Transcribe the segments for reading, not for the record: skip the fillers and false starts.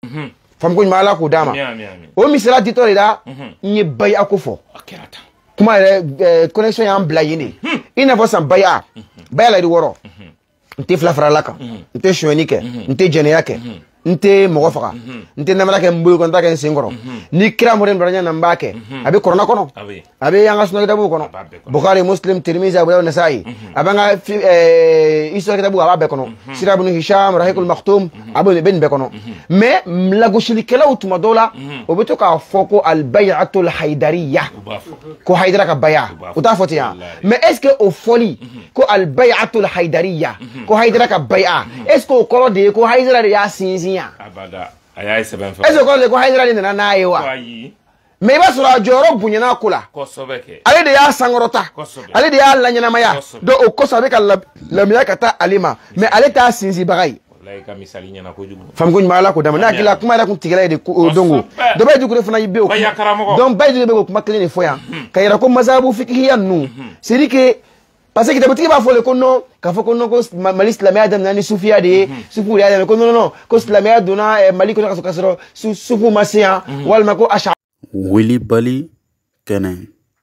fam ko mala ko dama o misala ditore da ni baya ko fo kuma connexion ya ambla yini ina fo san baya la di woro nte flafra laka nte shonike nte jene yake nte mogo faga nte namala ke mbuy kon ta ke singoro ni kira mo den baranya nambake abi corona kono abi yanga sunu kitabu kono bukhari muslim tirmizi abu nasai abanga iso kitabu ababe kono sira ibn hisham rahikul maktum abu ben be kono mais la goshili kala utuma dola obeto ka foko al bay'atul haydariyya ko haydara ka baya utafoti ya mais est ce que au folie ko al bay'atul haydariyya ko haydara ka baya est ce que ko de ko haydara ya sinzi abada ayai seben fa ezo ko le ko haydara ni na ayewa mais ba sura joro bunya na kula kosobeke ale de ya sangorota ale de ya lanyana maya do o kosabe ka la miya kata alima mais ale ta sinzi bagay wallahi ka misali nyana ko jugu fam ko mala ko dama na kila kuma da kun tigala de dongo do bay jugu fana yibe o donc bay jugu be ko kuma kline foya kayira ko mazabu fiqhiyan nu c'est dit que parce que d'habitude va faut kono ka faut kono ko mali islamia adam nani sufia de sufu ya ko non ko islamia dona mali ko ka kasro sufu masia wal mako asha Willy Bali kene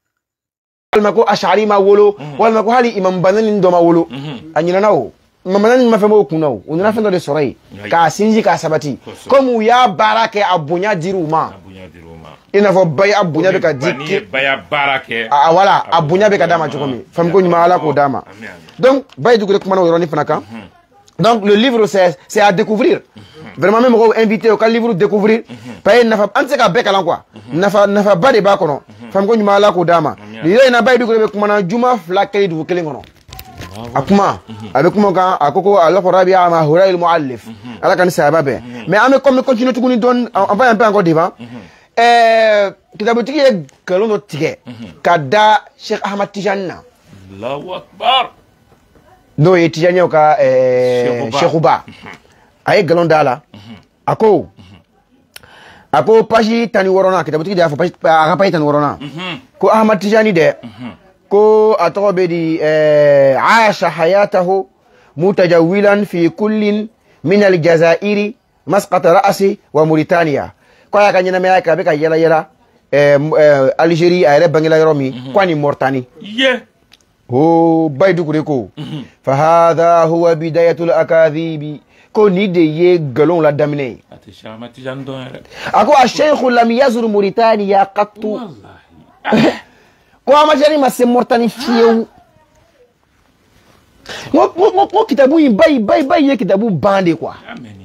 wal mako ashari ma wolo wal mako hali imam banani ndo ma wolo anyina nawo mamani ma femo kunawo unina fendo de sorai ka sinji ka sabati comme ya barake abunya diruma ina fo bay abunya be ka dikki baya barake voilà abunya be ka dama jokomi fam ko nyuma ala ko dama donc bay dugure kuma no roni fanaka donc le livre c'est à découvrir vraiment même ko invité au livre découvrir pay nafa anse ka be kala quoi nafa bade ba kono fam ko nyuma ala ko dama li ina bay dugure be kuma na juma flakay du kele ngono akuma avec mon gars akoko alors rabia ma hura il muallif ala kan sababe mais ame comme continue tout ni don on va un peu encore devant kitabu tigi kalon do tige kada Sheikh Ahmad Tijanna Allahu akbar no e Tijanna ka Sheikh Uba ay galon dala ako pagi tani worona kitabu tigi da fa pagi tani worona ko Ahmad Tijani de ko atobe di aasha hayatahu mutajawilan fi kullin min al-jazairi masqat ra'si wa Mauritania ko ya kanyina me ka be ka yela Algérie ay bangila romi kwani Mauritanie oh baydu ko fa hadha huwa bidayatul akadhibi ko ni de ye galon la damine atishama tijando ako ash-shaykh lam yazur Mauritania qattu ko amajani ma se Mauritanie fieu mo kitabu bay ye kitabu bande quoi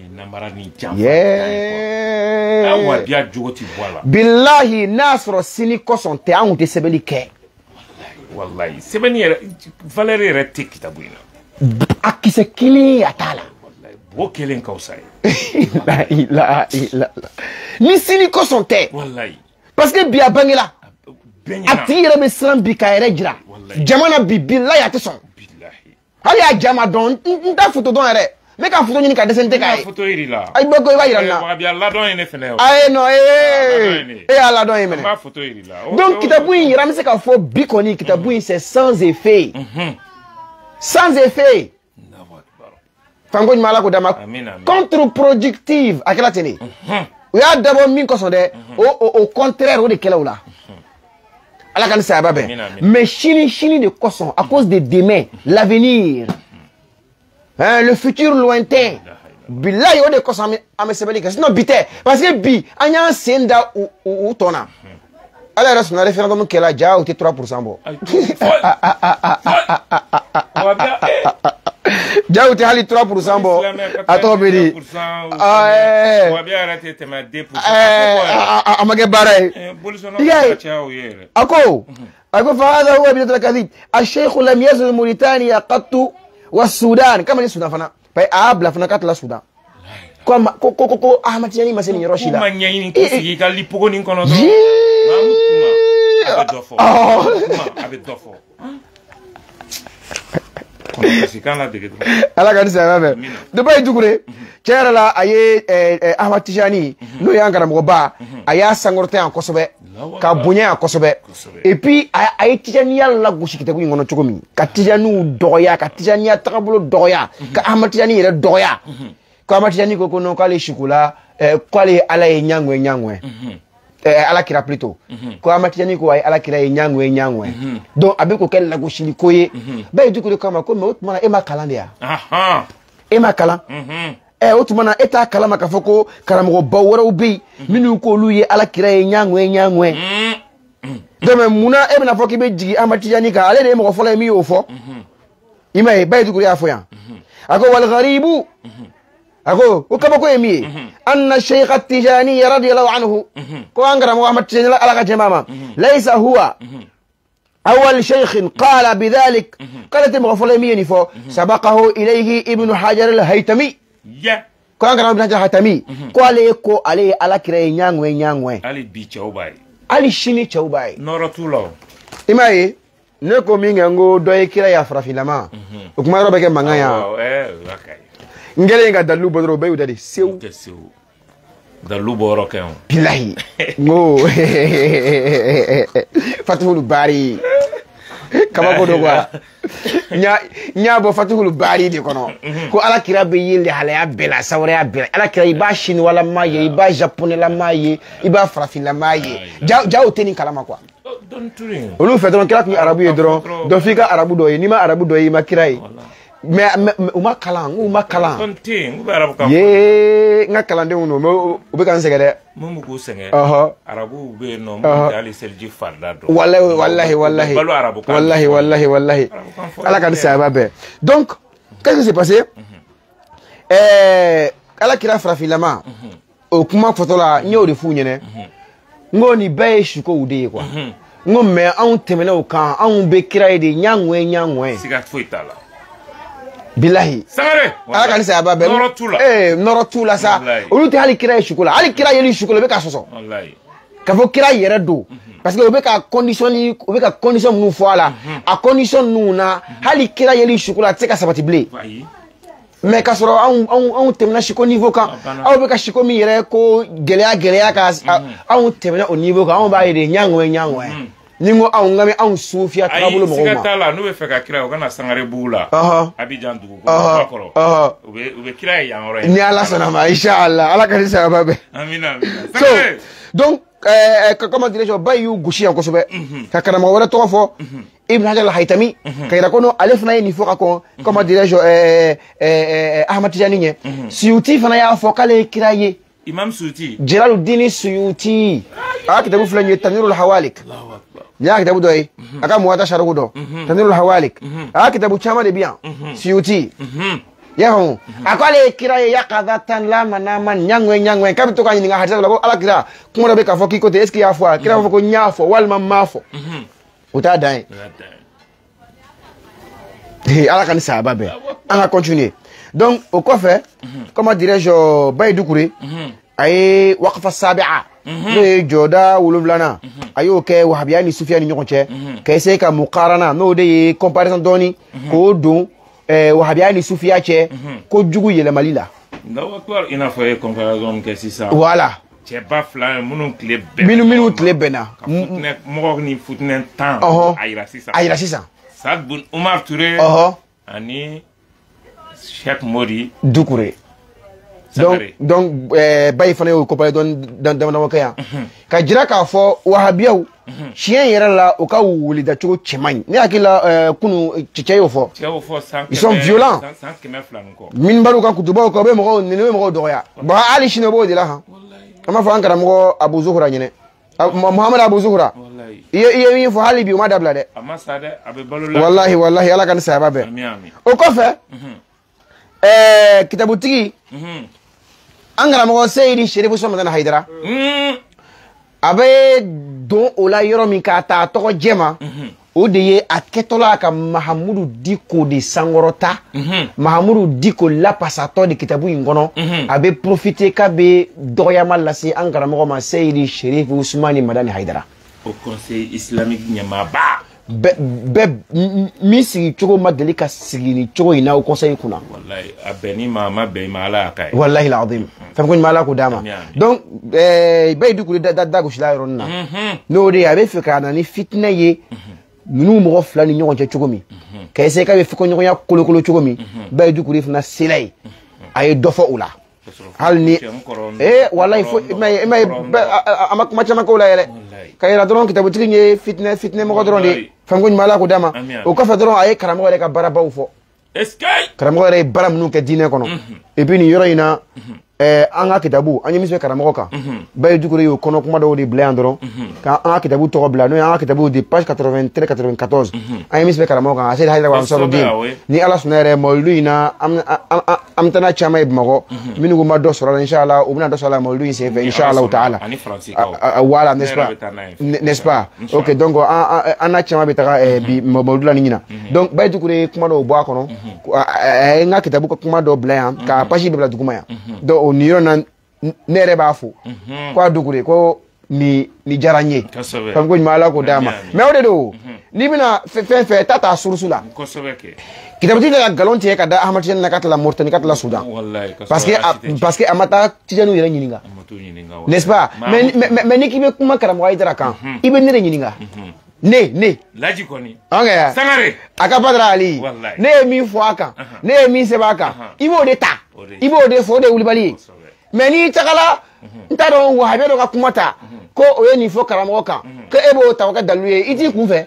billahi nasro sini koson te an te sebeli ke wallahi sebeni valeri rete kitabu ina akise kili atala wallahi bo kelen kausai la ilaha illa ni sini koson te wallahi parce que biya bangela atire be sran bi kayre jira jamana bi billahi atison billahi hali ya jama don nda photo don ere me ka photo ni ka desente kay photo iri la ay boko ba ira na wa bi Allah don ene fene ay no Allah don ene ba photo iri la donc kitabu ira me se ka fo bikoni kitabu c'est sans effet sans effet fango ni mala ko dama contre-productive akela tene o ya dabo min ko so de au contraire o de kela wala ala kan sababe mais chini de cosson à cause de demain l'avenir le futur lointain billahi o de cosson ame sebeli que sinon bité parce que bi anya senda ou tona ala rasul référent comme kela ja ou 3% bo ja ou hali 3% bo atobedi wa bi arate tema 2% amage baray ako فهذا هو بداية الكذب الشيخ لم يزل موريتانيا قط والسودان كما السودان فانا باي ابلا فانا كاتلا السودان كما كو احمد يعني ما سيني روشيدا ما نيين كو سيغي كالي بوغو نين كونو ala kan sababe de bay dugure cera la aye Ahmad Tijani no yangara mo ba aya sangorte en kosobe ka bunya en kosobe et puis aye Tijani yalla gushi kitabu ngono chokomi ka Tijani doya ka Tijani takabulo doya ka Ahmad Tijani re doya ko Ahmad Tijani ko no kale shukula kwale ala ye nyangwe ala kira plutôt ko amatiyani ko ay ala kira ye nyangwe donc abe ko kel la ko shili koye be du ko kama ko me mana e ma kalandia aha e ma kala otumana eta kala makafoko karamo bawara ubi minu ko luye ala kira ye nyangwe deme muna e na foki be jigi amatiyani ka ale de mo fola mi yo fo ima be du ko ya fo ya ako wal gharibu ako ukaba ko emi anna shaykh at-tijani radiyallahu anhu ko angara muhammad tijani ala ka jemama laysa huwa awwal shaykh qala bidhalik qalat mughfalami nifo sabaqahu ilayhi ibn hajar al-haytami ya ko angara ibn hajar al-haytami ko ale ko ale ala kire nyangwe ali bi chawbai ali shini chawbai noratulo imaye ne ko mingango doy kira ya frafilama ukuma robe ke mangaya okay ngere nga dalu bodro be udade sew dalu boro kan billahi ngo fatihul bari kama ko dogwa nya bo fatihul bari de kono ko ala kira be yele halaya bela sawre ya bela ala kira iba shin wala maye iba japonais la maye iba frafin la maye jaw teni kalama quoi don turin olu fait donc kira ku arabu ye dron do fika arabu do ni ma arabu do yi ma kirai mais uma kalan konting u arabu kan ye nga kalande uno mo ube kan segede mumu ko senge arabu be no mo dali selji farda do wallahi ala kan sa be donc qu'est-ce qui s'est passé ala kira frafilama o kuma fotola nyori fu nyene ngoni be shuko ude kwa ngome an temena o kan an be kira ide nyangwe sigat fuitala billahi sangare ala kan sa ba be norotula sa oluti hali kira shukula hali kira yeli shukula be ka soso wallahi ka fo kira yere do parce que be ka condition nu foala a condition nu na hali kira yeli shukula tseka sabati ble mais ka soro an temna shiko niveau kan aw be ka shiko mi yere ko gelea ka an temna au niveau kan an ba yede nyangwe ningo au ngame au sufia trabulo mo ma sikatala no be feka kira o kana sangare bula abijan dugu ko bakoro ube kira ya ngoro ni ala sana ma inshallah ala ka sa babe amina so donc comment dirais-je bayu gushi en kosobe ka kana mo wala to fo ibn hajar al-haytami kayra kono alef na ni foka ko comment dirais-je ahmad tijani nye suyuti fana ya fo kale kiraye imam suyuti jalaluddin suyuti kitabu fulani tanirul hawalik ya kitabu doy aka muwata sharugo do tanirul hawalik kitabu chama de bien suyuti ya hon akale kiraye ya qadatan la manaman nyangwe kabito ka nyinga hadza labo ala kira kuma be ka fo ki kote eski ya fo kira fo ko nyafo wal mamafo uta dai ala kan sa babe on va continuer donc au quoi faire comment dirais-je bay dukure ay waqfa sabi'a le joda wululana ayo ke wahabiyani sufiani nyokonche ke se ka muqarana no de comparaison doni ko don wahabiyani sufia che ko jugu yele malila ndaw ko ina fo comparaison ke sisa voilà che ba flan munu kleb minu kleb bena mo ni futnen temps ayra sisa sad bun umar touré ani Cheikh Modi Doucouré donc bay fane ko pay don dans kaya ka jira ka fo wahabiyaw chien yera la o ka wuli da chugo chemany ni akila kunu chicheyo fo ils sont violents min baru ka kutuba ko be mo ni mo do ya ba ali shine bo de la ha ama fo ankara mo Abu Zuhra nyene Muhammad Abu Zuhra iyo fo hali bi ma dabla de ama sade abe balula wallahi ala kan sa babe o ko fe kitabu tigi angara mo Seydi Sherifu Soumadan Haidara abe don ola yoro min ka ta to jema o de ye aketola ka Mahamudu Diko de sangorota Mahamudu Diko la pasato de kitabu ingono abe profiter ka be doyama lasi angara mo ma Seydi Sherifu Soumadan Haidara au conseil islamique nyama ba mi sigi cogo ma deli ka sigi ni cogo ina o conseil kuna wallahi abeni mama be mala kai wallahi alazim fam ko mala ko dama donc bay du ko da go shila ronna no de abe fika na ni fitna ye minu mo flani nyon ci cogo mi kay se ka be fiko nyon ya kolo cogo mi bay du ko rif na silay ay dofo ula hal ni wallahi fo may amak ma chama ko la yele kayra doron kitabu tigi nye fitne mo doron de fam ko mala ko dama o ko fa doron ay karamo re ka baraba fo eskay karamo re baram nu ke dine kono e bi ni yoro ina anga kitabu anyi misbe karamo ka bay dukure yo kono kuma do di blan doron ka anga kitabu to bla no anga kitabu di page 83 94 anyi misbe karamo ka asel hayra wa sabudin ni ala sunere moldu ina am tana chama ibmago minu go mado sura inshallah o bina do sala moldu in seve inshallah taala wala n'est-ce pas OK donc ana chama betaka bi moldu la nina donc bay dukure kuma do bo kono anga kitabu ko kuma do blan ka page bla dukuma ya do oniro na nere bafu kwa dukure ko ni jaranye fam ko mala ko dama me o de do ni bina fe tata sursula ko sobeke kitabu tila galonti ka da ahmad jen nakata la mauritanie kata la soudan wallahi parce que amata tijanu yere nyininga n'est-ce pas mais ni kibe kuma karam wa idara kan ibe nere nyininga ne laji koni anga sangare aka padra ali ne mi fo aka ne mi sebaka ibo de ta ibo de fo de ulibali mais ni takala ntado wa habe do ka kumata ko oye ni fo karamo kan ke ebo tawaka daluye iti kunfe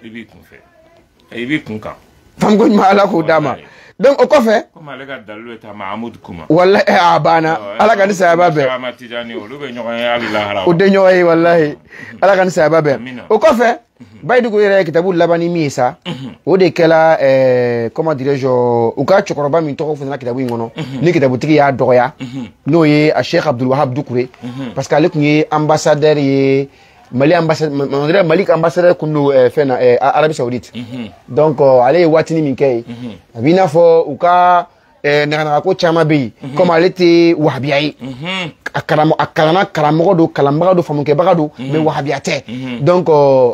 ibi kunka fam ko mala ko dama donc o kofe ko malega daluye ta mahmoud kuma wallahi abana ala kan sababe amatijani o lube nyoy ali lahara o de nyoy wallahi ala kan sababe o kofe baydu ko yere kitabu labani misa o de kala comment dirais-je o ka chokoroba min to fo na kitabu ngono ni kitabu tiki ya doya no ye a Cheikh Abdul Wahab Doucouré parce que alek ni ambassadeur ye Mali ambassadeur Malik ambassadeur kunu fena Arabie Saoudite donc allez watini min kay bina fo o ka na ko chama bi comme alete wahbiyai akarama karamo do kalamba do famuke bagado me wahabiyate donc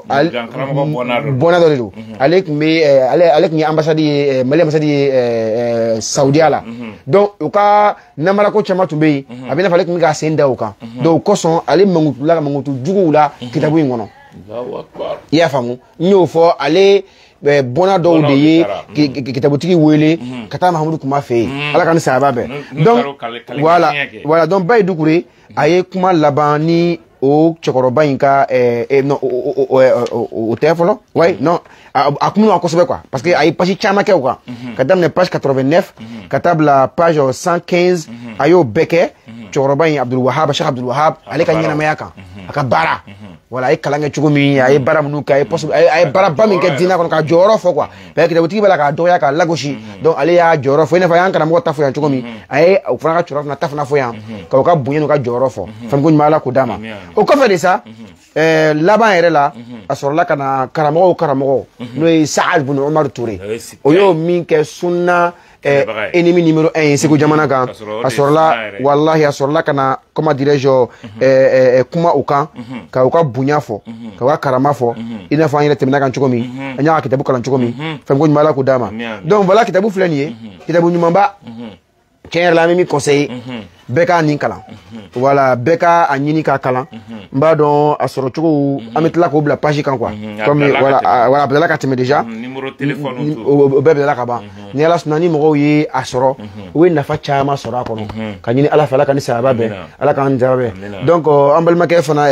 bonado do alek me alek ni ambassade Mali ambassade Saudi ala donc o ka namara ko chama tumbe abina falek mi ga senda o ka donc ko son ale mangutu jugula kitabu ngono Allahu akbar ya famu nyo fo ale bona do de ye kitabu tigi wele kata Mahamadou kuma fe ala kan sababe donc voilà donc bay Doucouré aye kuma labani o chokoroba inka non au téléphone ouais non akunu akosebe quoi parce que aye page chama ke quoi kadam ne page 89 katab la page 115 ayo beke chokoroba Abdul Wahab Cheikh Abdul Wahab ale kan nyina mayaka akabara voilà ay kalanga chugumi ay baram nu kay possible ay bara bam ke dina kon ka joro fo quoi parce que de bala ka doya ka lagoshi donc ale ya joro fo ina fa yanka mo tafu ya chugumi ay o fana ka choro na tafna fo yan ka bunye ka joro fo fam ko mala ko dama o ko fait de ça là-bas yere la asorla kana karamo no Saad bin Omar Touré o yo min ke sunna ennemi numéro 1 c'est que jamana kan asorla wallahi asorla kana comment dirais-je kuma ukan ka uka bunya fo ka wa karama fo ina fa yele temina kan chukomi anya kitabu kan chukomi fam ko mala ko dama donc voilà kitabu flanier kitabu nyumamba tiens la même conseil beka ni kala voilà beka anyini ka kala mba don asoro chuko ametla ko bla page kan quoi comme voilà bela ka teme déjà numéro téléphone o bela ka ba ni ala sunani mo yi asoro we na fa chama soro ko kanyini ala fala kan sababe ala kan jabe donc ambal make fana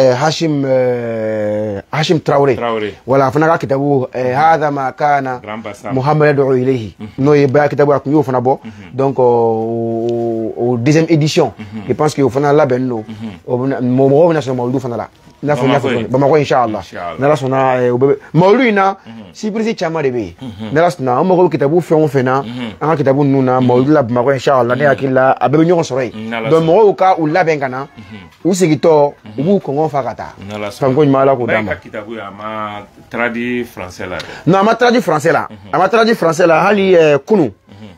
Hashim Traoré voilà fana ka kitabu hada ma kana Muhammad yad'u ilayhi no yi ba kitabu akun yo fana bo donc au deuxième édition je pense que au final là benno mo na so mawdu fana la na fo ba ma ko inshallah na la sona mawdu ina si prisi chama de be na la sona mo ko kitabu fe on fena an kitabu nuna mawdu la ba ma ko inshallah ne akilla abe nyon sorey donc mo ka u la ben kana u sigito u ko ngon fakata fam ko mala ko dama kitabu ya ma tradi français la non ma tradi français la hali kunu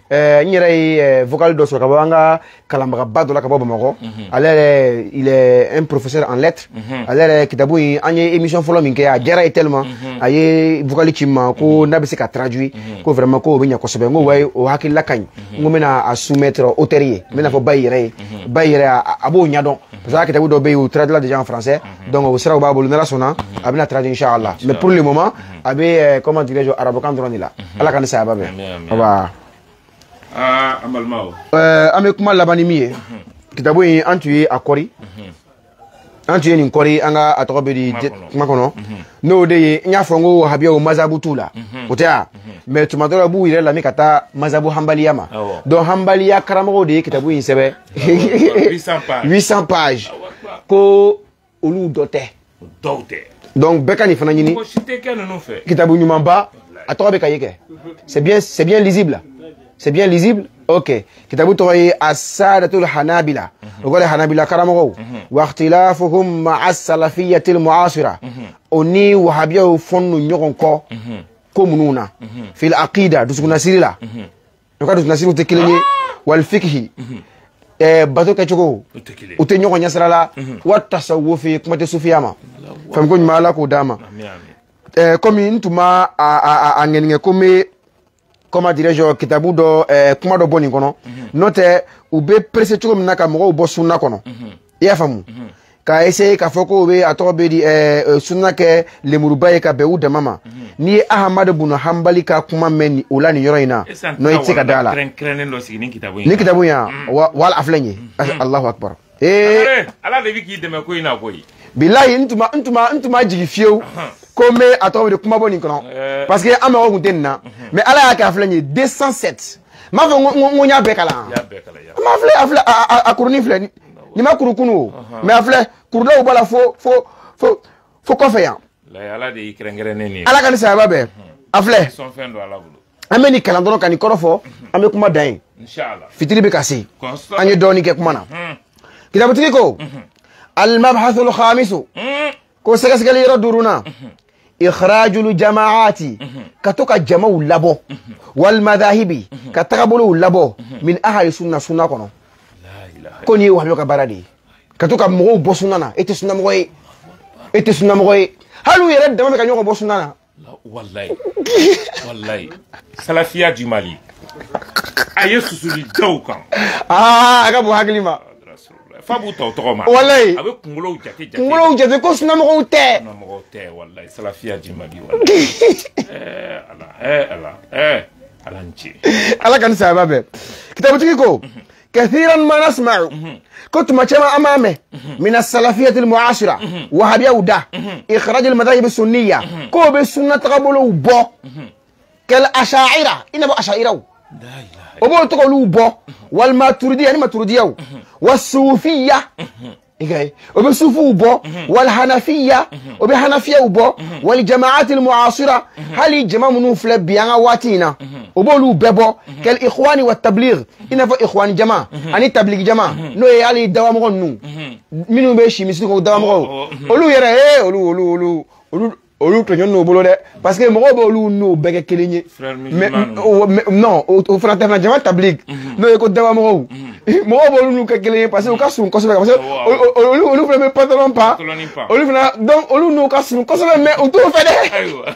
nyere vocal do so ka banga kalamba bado la ka bobo mako ale il est un professeur en lettres ale kitabu anye émission folo minke a gera tellement aye vocal chima ko nabisi ka traduit ko vraiment ko binya ko sobe ngo way o hakilla kany ngo mena a soumettre autorier mena fo bayire abo nyadon parce que kitabu do be ou traduit déjà en français donc au sera ba bolu na la sona abina traduit inchallah mais pour le moment abe comment dirais-je arabo kan droni la ala kan sa babe amal mao ame kuma labani miye kitabu in an tun ye a kɔri an tun ye nin kɔri an ka a tɔgɔ bɛ di kuma kɔnɔ n'o de ye n y'a fɔ n ko wahabiyaw mazabu t'u la o tɛ wa mais tuma dɔ la b'u yɛrɛ lamɛn ka taa mazabu hanbaliya ma donc hanbaliya karamɔgɔw de ye kitabu in sɛbɛn 800 pages ko olu dɔ tɛ donc bɛɛ ka nin fana ɲini kitabu ɲumanba a tɔgɔ bɛ ka ye kɛ c'est bien lisible. C'est bien lisible? Ok. Kitabu tɔgɔ as-sadatul hanabila. O kɔrɔ hanabila karamɔgɔw. Wa ikhtilafuhum ma'a salafiyyatil mu'asira. O ni wahabiyaw fɔnnu ɲɔgɔn kɔ ko minnu na. Fil aqida dusukunnasiri la. O ka dusukunnasiriw tɛ kelen ye. Wal fiqhi. Bato kɛcogo u tɛ ɲɔgɔn ɲɛsira la. Wa tasawufi kuma tɛ sufiya ma. Fɛn ko ɲuman Ala k'o d'a ma. Komi n tun ma a ŋɛniŋɛ ko n bɛ comment dirais-je kitabu dɔ kuma dɔ bɔ nin kɔnɔ n'o tɛ u bɛ pressé cogo min na ka mɔgɔw bɔ sunna kɔnɔ i y'a faamu ka essayer k'a fɔ ko u bɛ a tɔgɔ bɛ di sunna kɛ lemuruba ye ka bɛn u dama ma n'i ye Ahamadu Bunu Hanbali ka kuma mɛn nin o la nin yɔrɔ in na n'o i tɛ se ka da a la ni kitabu in yan wala a filɛ nin ye Allahu Akbar Ala de bɛ k'i dɛmɛ ko in na koyi bilahi n tun ma jigin fiyewu ko n bɛ a tɔgɔ bɛ di kuma bɔ nin kɔnɔ parce que an mago tun tɛ nin na mais Ala y'a kɛ a filɛ nin ye 207 n m'a fɔ n ko n y'a bɛɛ kalan ma filɛ a kurunin filɛ nin ma kuru kunu o mais a filɛ kurudaw b'a la fo kɔfɛ yan Ala de y'i kɛrɛnkɛrɛnnen nin ye Ala ka nin sayaba bɛɛ a filɛ an bɛ nin kalan dɔrɔn ka nin kɔrɔ fɔ an bɛ kuma dan ye fitiri bɛ ka se an ye dɔɔnin kɛ kuma na kitabutigi ko al-mabhathul khamisu ko sɛgɛsɛgɛli yɔrɔ duurunan ikhrajul jamaati ka to ka jamaw labɔ wal madhahibi ka tagabolow labɔ min ahli sunna kɔnɔ ko nin ye wahabiyaw ka baara de ye ka to ka mɔgɔw bɔ sunna na e tɛ sunnamɔgɔ ye hali u yɛrɛ dama bɛ ka ɲɔgɔn bɔ sunna na wallahi salafiya du Mali a ye susuli daw kan a ka bon hakili ma Fabu tɔgɔ ma wallahi a bɛ kunkolow jate ko sunnamɔgɔw tɛ wallahi salafiya du Mali wallahi ala nci ala ka nin sayaba bɛɛ kitabutigi ko kathiran ma nasma'u ko tuma caman an b'a mɛn min as-salafiyyatil mu'asira wahabiyaw da ikhraj al-madahib as-sunniyya ko bɛ sunna tagabolow bɔ kal asha'ira ina bɔ asha'iraw o b'o tɔgɔ olu bɔ wal maturidiyya ni maturidiyaw was-sufiyya o bɛ sufiw bɔ wal hanafiyya o bɛ hanafiyaw bɔ wal jama'atil mu'asira hali jama minnu filɛ bi an ka waati in na o b'olu bɛɛ bɔ kal ikhwani wat tabligh i n'a fɔ ikhwani jama ani tabligh jama n'o ye hali dawamɔgɔ ninnu minnu bɛ si misiri kɔnɔ dawamɔgɔw olu yɛrɛ olu tɔɲɔn n'o bolo dɛ parce que mɔgɔw b'olu n'o bɛɛ kɛ kelen ye mais non o fana tɛ fana jama tabligh n'o ye ko dawamɔgɔw mɔgɔw b'olu n'u kɛ kelen ye parce que u ka surun kosɛbɛ parce que olu fana bɛ pantalon pan olu fana donc olu n'u ka surun kosɛbɛ mais u t'o fɛ dɛ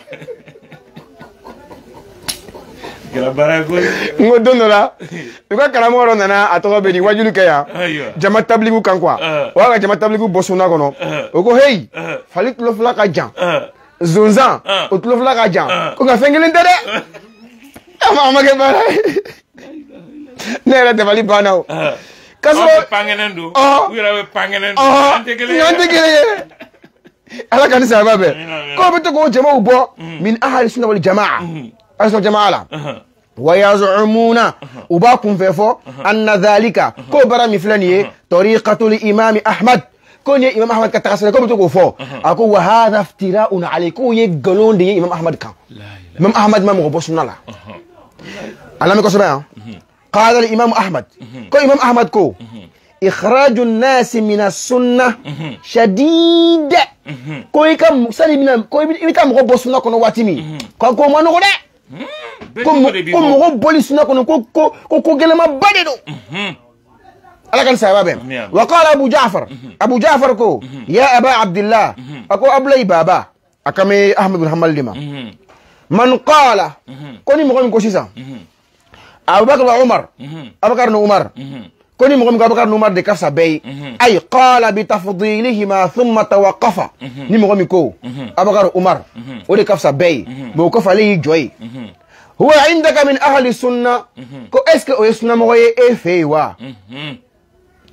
n ko don dɔ la u ka karamɔgɔ dɔ nana a tɔgɔ bɛ di wajulu kɛ yan jama tabligu kan quoi o y'a ka jama tabligu bɔ sunna kɔnɔ o ko heyi fali tulo fila ka jan zonzan o tulo fila ka jan ko nka fɛn kelen tɛ dɛ a ma kɛ baara ye ne yɛrɛ dabali banna o k'a sɔrɔ pangɛnɛn don u yɛrɛ bɛ pangɛnɛn don an tɛ kelen ye ala ka ni sababa bɛɛ k'o bɛ to k'o jamaw bɔ min ahali sunna wal jamaa asɔ jamaa la wa yaz'umuna u b'a kunfɛ fɔ anna dhalika k'o baara min filɛ nin ye tariqatul imam Ahmad ko ni imam Ahmad ka tagasira ko bɛ to k'o fɔ a ko wa hadha iftira'un alayhi k'o ye nkalon de ye imam Ahmad kan imam Ahmad ma mɔgɔ bɔ sunna la ala mi kosɛbɛ yan qala al imam Ahmad ko imam Ahmad ko ikhraju an-nas min as-sunnah shadid ko i ka sani mina ko i ka mɔgɔ bɔ sunna kɔnɔ waati min ko ma nɔgɔ dɛ ko mɔgɔ bɔli sunna kɔnɔ ko gɛlɛmaba de don ala kan sayaba bɛɛ wa qala Abu Ja'far ko ya Aba Abdillah a ko Abulayi baba a kan bɛ Ahmad bin Hanbal de ma man qala ko ni mɔgɔ min ko sisan Abubakar wa Umar Abubakar ni Umar ko ni mɔgɔ min ko Abubakar ni Umar de ka fisa bɛɛ ye ay qala bi tafdilihima thumma tawaqqafa ni mɔgɔ min ko Abubakar Umar o de ka fisa bɛɛ ye mais o kɔfɛ ale y'i jɔ ye huwa indaka min ahli sunna ko est ce que o ye sunnamɔgɔ ye e fɛ yen wa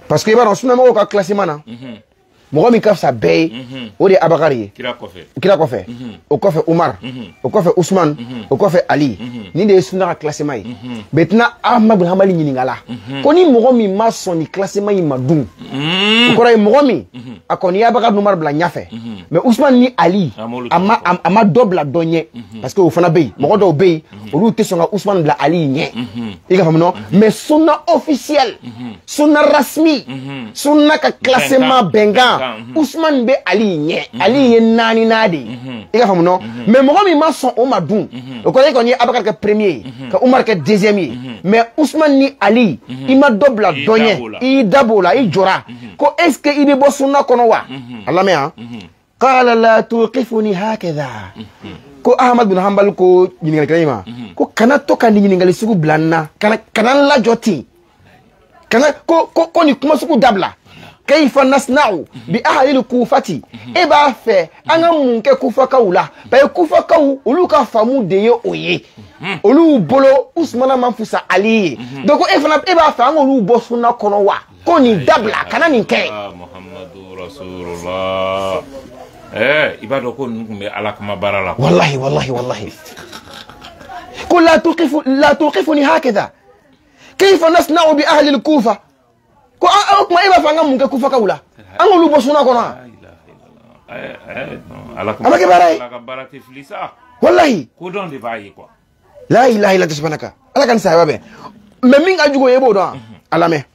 parce que iba sunna mo ka classement na mo mi kafsa bey o de Abakari kira kofe o kofe Umar o kofe Usman o kofe Ali ni de sunna ka classement yi betna Ahmad bin Hanbali ni ngala ko ni mo mi ma soni classement yi madun ko ray mo mi akoni Abakar Umar bla nyafe mais Usman ni Ali ama double donye parce que o fana bey mo do bey o lu te songa Usman bla Ali nye iga famno mais sunna officiel sunna rasmi sunna ka classement benga Ousmane be Ali nye Ali ye nani nadi ika famu no mais mo mi ma son o madun o ko ni Abakar ke premier ka Umar ke deuxième mais Ousmane ni Ali ima dobla donye i dabola i jora ko est-ce que il bo sunna kono wa Allah me ha qala la tuqifuni hakadha ko Ahmad bin Hanbal ko nyingal kayima ko kana to kan nyingal sugu blanna kana la joti kana ko ni kuma sugu dabla كيف نصنع بأهل الكوفة إبا في أنا ممكن كوفة كولا بأي كوفة كو ولوكا فامو ديو أوي ولو بولو أسمانا منفوسا علي دوكو إبا في أنا ولو بوسونا كونوا كوني دبلا كنا نكي محمد رسول الله إبا دوكو نكمي على كما بارلا والله قل لا توقفني هكذا كيف نصنع بأهل الكوفة ko ma iba fanga mun ke kufa kaula an lu bosuna kona ala ke barati flisa wallahi ko don de bayi quoi la ilaha illa subhanaka ala kan sa babe me min ajugo yebo do ala me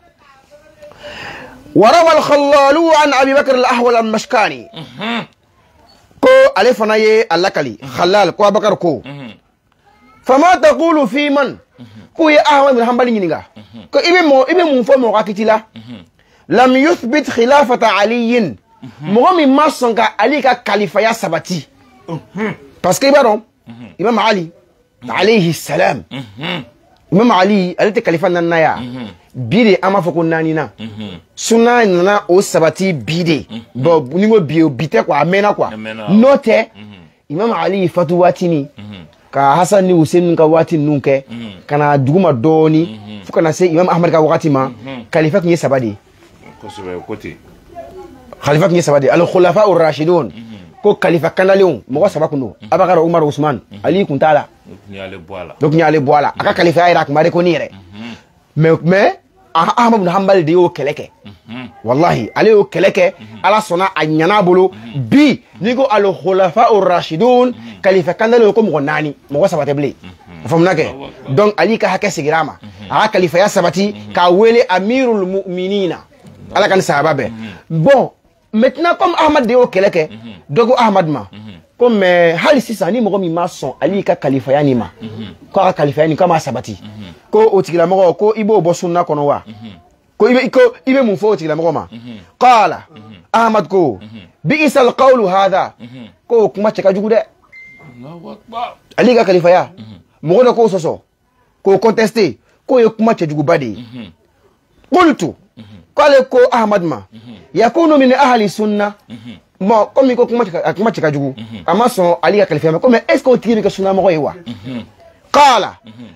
وروى الخلال عن ابي بكر الاحول المشكاني كو علي فناي اللكلي خلال كو بكر كو فما تقول في من كو يا احمد بن حنبل نيغا كو ibe mun fo mo akitila lam yuthbit khilafata ali mo mi masonga ali ka khalifa ya sabati parce que ibaron imam ali alayhi salam imam ali alite khalifa nanaya bide ama foko nanina sunna nana o sabati bide bo ningo bio bite kwa amena kwa note imam ali fatu watini ka Hassan ni Hussein ka wati nunke kana duguma doni fuka na se Imam Ahmad ka wakati ma khalifa kinye sabadi ko sebe koti khalifa kinye sabadi al khulafa ar rashidun ko khalifa kana leon mo sabaku no Abakar Umar Usman Ali kuntala donc nyale boala aka khalifa ay rak mare ko nire mais Ahmad bin Hanbal de yo keleke wallahi ale yo keleke ala sona anyana bolo bi nigo al khulafa ar rashidun khalifa kandale ko mo nani mo sabate ble famna ke donc ali ka hake sigirama aka khalifa ya sabati ka wele amirul mu'minina ala kan sahababe bon maintenant comme Ahmad de yo keleke dogo Ahmad ma comme hali sisa ni mo mi mason ali ka khalifa ya ni ma ko aka khalifa ya ni kama sabati ko otigila mo ko ibo bo sunna kono wa ko ibe mun fo otigila mo ma qala Ahmad ko bi isal qawlu hadha ko kuma cheka jugude Allahu akbar ali ka khalifa ya mo ko ko soso ko contester ko ye kuma chejugu bade qultu qala ko Ahmad ma yakunu min ahli sunna bon comme ko kuma cheka jugu ama so ali ka khalifa ma comme est-ce que otigi ka sunna mo ko yewa qala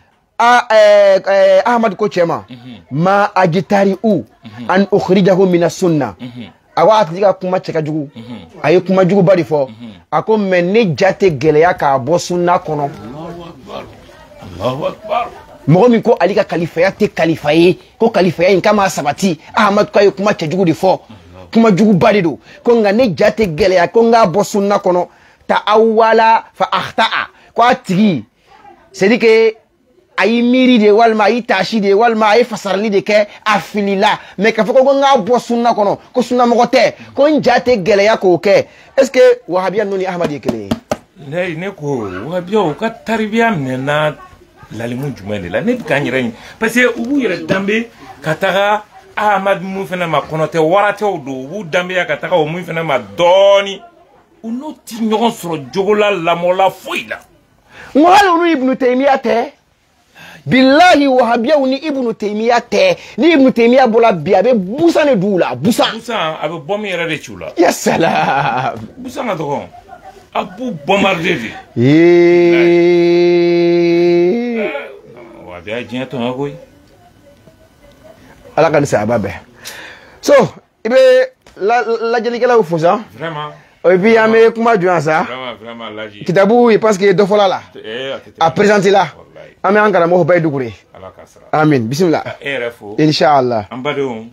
Ahmad ko chema ma ajitari an ukhrijahu min as-sunnah awa atika kuma cheka jugu ayi kuma jugu bari fo ako men jate geleya ka bo sunna kono Allahu akbar mo mi ko ali ka khalifa ya te khalifa yi ko khalifa ya kama sabati Ahmad ko ayi kuma chejugu di fo kuma jugu bari do ko nga ne jate geleya ko nga bo sunna kono ta awwala fa akhta'a ko atigi c'est que ayi miri de walma ayi tashi de walma ayi fasarli de ke afilila mais ka foko nga bo sunna kono ko sunna mo te ko njate gele ya ko ke est ce que wahabiyan noni Ahmad yekele ne ko wahabiyo ka tarbiya mena lalimu jumele la ne ka nyira parce que ubu yere dambe kataga Ahmad mu fena ma kono te warate o do ubu dambe ya kataga o mu fena ma doni uno ti nyon soro jogola la mola foila ngalo nu Ibn Taymiyyah te billahi wahabiya ni Ibn Taymiyyah te ni Ibn Taymiyyah bola biabe busa ne dula busa abe bom yere de chula ya salam busa na dogon abu bombarder wahabiya jinto ngoy ala kan sababe so ibe la jelikela ou fosa vraiment et puis amé kuma du ça vraiment laji kitabu parce que do fola là à présenter là amé angara mo bay dugure amin bismillah erefo inshallah ambado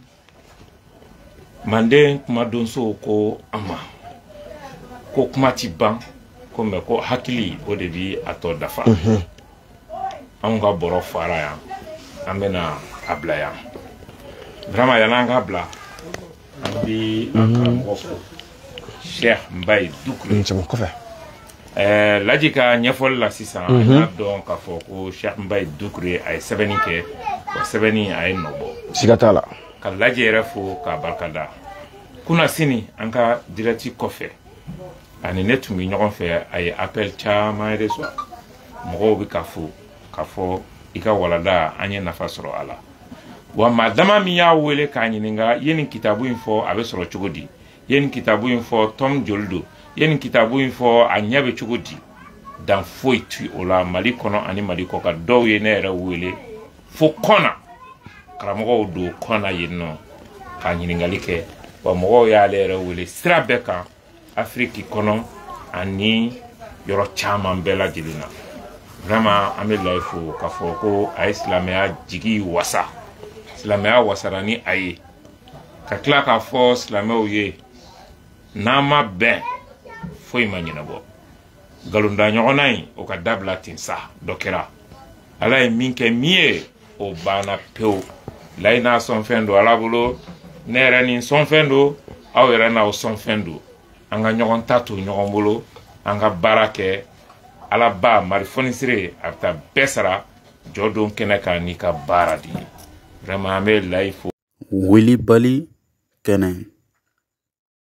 mande kuma don so ko ama ko kuma ti ban ko me ko hakili o de bi ato dafa an ga boro fara ya amena abla ya vraiment ya nanga bla ambi akamo Cheikh Mbaye Doucouré c'est mon copain lajika nyefol la sisan na don ka fo ko Cheikh Mbaye Doucouré ay sebeni ke ko sebeni ay nobo sigatala ka lajere fo ka barkada kuna sini anka directi kofe ani netumi nyogon fe ay appel chama reso mo bi ka fo ika walada anye nafa soro ala wa madama mi ya wele ka nyininga yeni kitabu info abe soro chugodi yeni kitabu info tom joldo yeni kitabu info anyabe chugodi dan foi tu ola mali kono ani mali ko ka do ye ne ra wele fo kona karamo do kona yenno ka nyiningali ke wa mo ya le ra wele strabeka afriki kono ani yoro chama mbela dilina vraiment ame laifu ka fo ko islamia jigi wasa islamia wasarani aye ka kla ka fo islamia oye nama ben foi manyina bo galunda nyonai o ka dabla tinsa dokera ala e minke mie o bana peu laina son fendo ala bulo nere ni son fendo awera na o son fendo anga nyogon tatu nyogon bulo anga barake ala ba marifonisire afta besara jodon kenaka ni ka baradi vraiment me life Willy Bali Kene.